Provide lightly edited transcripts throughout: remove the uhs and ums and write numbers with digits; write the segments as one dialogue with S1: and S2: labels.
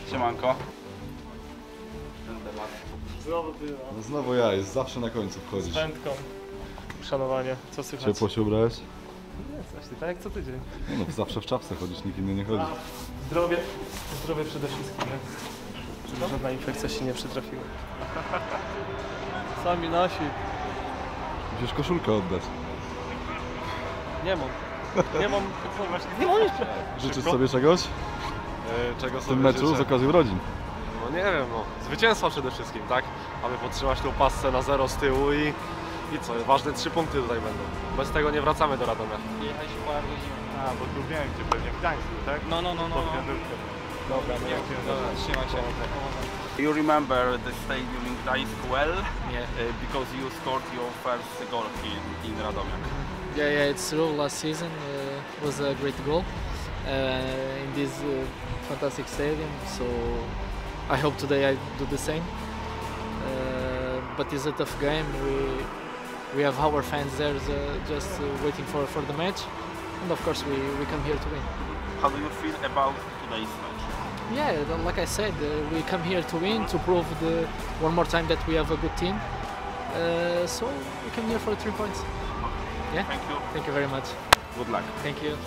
S1: Siemanko.
S2: Znowu ty, no.
S3: No znowu ja, jest zawsze na końcu wchodzisz.
S2: Z wędką. Szanowanie, co słychać?
S3: Ciepło się ubrałeś?
S2: Nie, coś ty, tak jak co tydzień.
S3: No, zawsze w czapce chodzisz, nikt inny nie chodzi.
S2: Zdrowie, zdrowie przede wszystkim, nie? Żeby żadna infekcja się nie przytrafiła. Sami nasi.
S3: Musisz koszulkę oddać.
S2: Nie mam. Nie mam, nie mam jeszcze.
S3: Życzysz sobie czegoś
S4: Czego
S3: w
S4: sobie
S3: tym meczu
S4: życzę?
S3: z okazji urodzin?
S4: No nie wiem, no. Zwycięstwa przede wszystkim, tak? Aby podtrzymać tą pasę na 0 z tyłu i co, ważne 3 punkty tutaj będą. Bez tego nie wracamy do Radomia.
S1: Jechaliśmy po godziny.
S5: A, bo tu wiem, gdzie pewnie w Gdańsku, tak?
S1: No.
S5: Pod wiaduktem. Dobra, no ja
S1: Dobra, trzymaj się. You remember the stadium in Gdańsk well?
S6: Yeah.
S1: Because you scored your first goal in Radomiak.
S6: Yeah, it's true. Last season was a great goal in this fantastic stadium. So I hope today I do the same. But it's a tough game. We have our fans there just waiting for the match, and of course we come here to win.
S1: How do you feel about today's match?
S6: Yeah, like I said, we come here to win, to prove one more time that we have a good team. So we come here for 3 points. Yeah.
S1: Thank you.
S6: Thank you very much.
S1: Good luck.
S6: Thank you.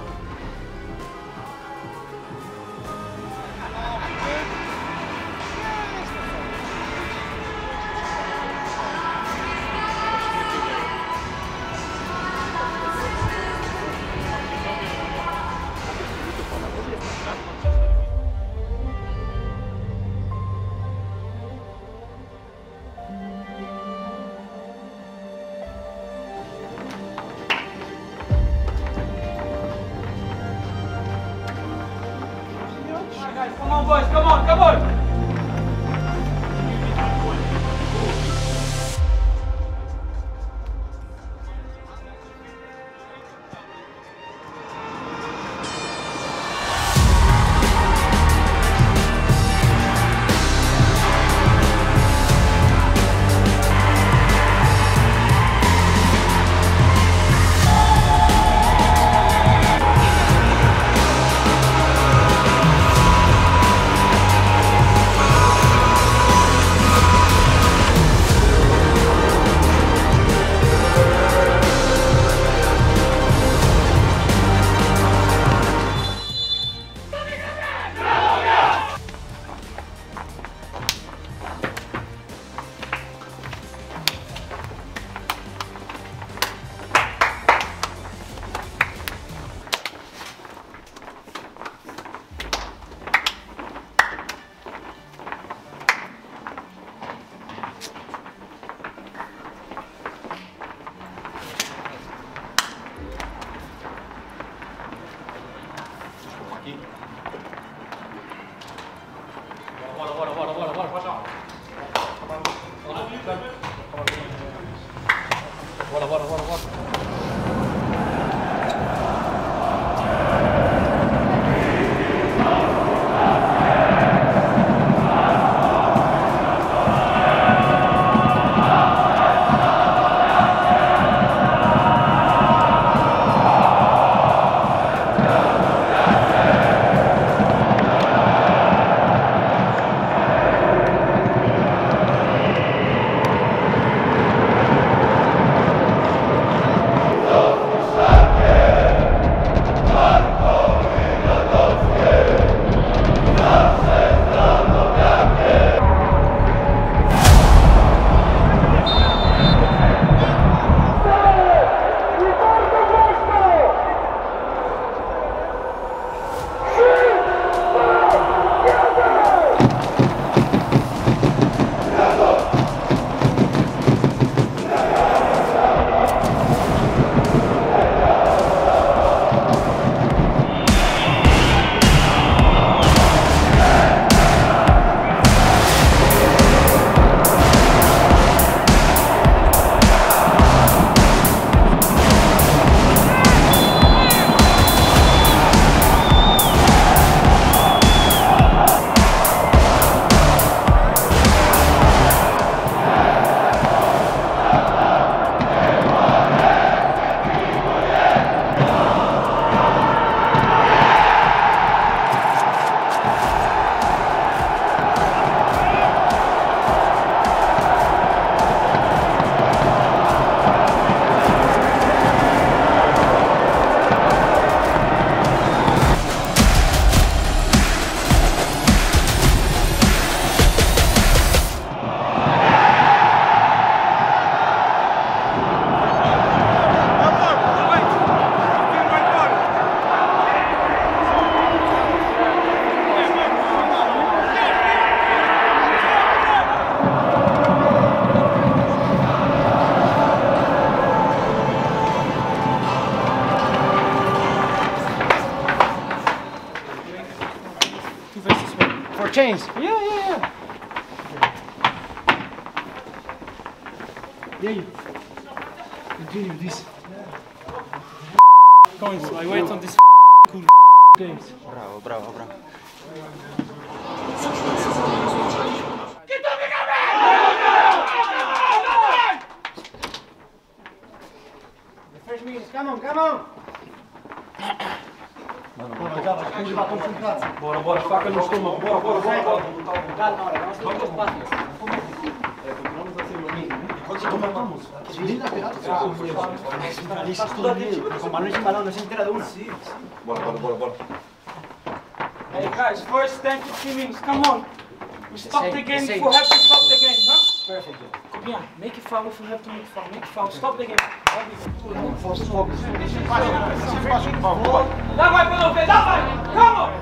S1: Come on, boys, come on, come on!
S7: 2 versus 1.
S8: For change.
S7: Yeah.
S8: Yeah. Continue this.
S7: Coins, I wait on this cool games.
S1: Bravo.
S8: The first minute, come on. Dawaj, kurwa, koncentracja.
S2: Bora, faca no estômago, bora.
S8: Calma, ahora, vamos a hacer espacio. Finalizas todo el medio, con balón sin balón, no se entera de uno.
S3: Bora.
S7: Hey guys, first 10 to 15 minutes, come on. We stop
S8: same,
S7: the game
S8: the
S7: if
S8: same.
S7: we have to stop the game, huh?
S8: Perfect.
S7: Come on, make it foul if you have to make it foul. Make it foul, stop the game.
S8: Focus.
S7: Dawaj panowie, dawaj! Come on!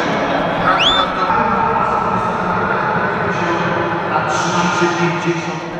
S9: na 3,90